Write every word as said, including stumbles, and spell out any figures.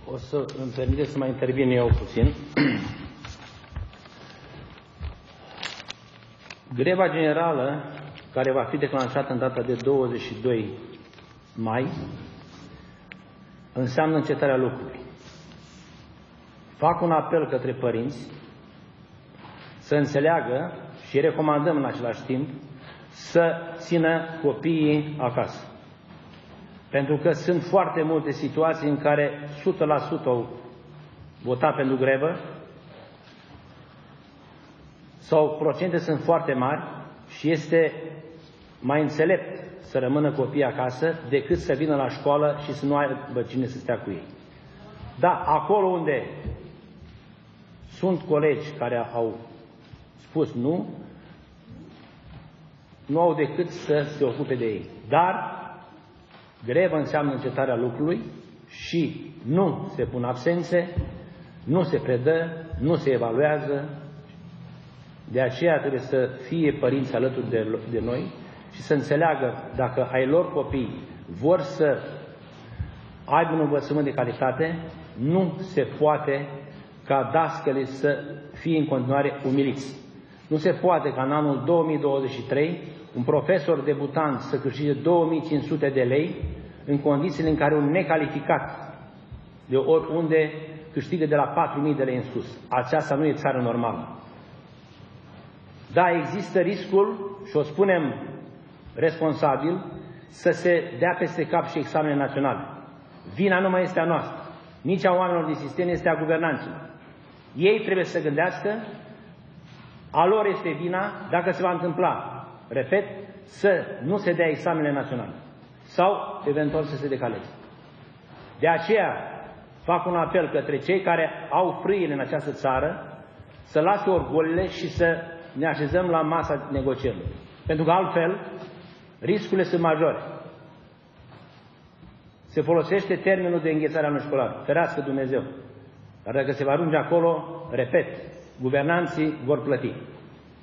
O să îmi permiteți să mai intervin eu puțin. Greva generală, care va fi declanșată în data de douăzeci și doi mai, înseamnă încetarea lucrului. Fac un apel către părinți să înțeleagă și recomandăm în același timp să țină copiii acasă. Pentru că sunt foarte multe situații în care o sută la sută au votat pentru grevă sau procente sunt foarte mari și este mai înțelept să rămână copiii acasă decât să vină la școală și să nu aibă cine să stea cu ei. Da, acolo unde sunt colegi care au spus nu, nu au decât să se ocupe de ei. Dar grevă înseamnă încetarea lucrului și nu se pun absențe, nu se predă, nu se evaluează. De aceea trebuie să fie părinți alături de, de noi și să înțeleagă dacă ai lor copii vor să aibă un învățământ de calitate, nu se poate ca dascălii să fie în continuare umiliți. Nu se poate ca în anul două mii douăzeci și trei un profesor debutant să câștige două mii cinci sute de lei în condițiile în care un necalificat de oriunde câștigă de la patru mii de lei în sus. Aceasta nu e țară normală. Da, există riscul, și o spunem responsabil, să se dea peste cap și examenele naționale. Vina nu mai este a noastră, nici a oamenilor din sistem, este a guvernanților. Ei trebuie să se gândească, a lor este vina dacă se va întâmpla, repet, să nu se dea examenele naționale sau eventual să se decaleze. De aceea fac un apel către cei care au frâiele în această țară să lase orgolile și să ne așezăm la masa negocierilor. Pentru că altfel riscurile sunt majore. Se folosește termenul de înghețare anului școlar. Ferească Dumnezeu. Dar dacă se va ajunge acolo, repet, guvernanții vor plăti.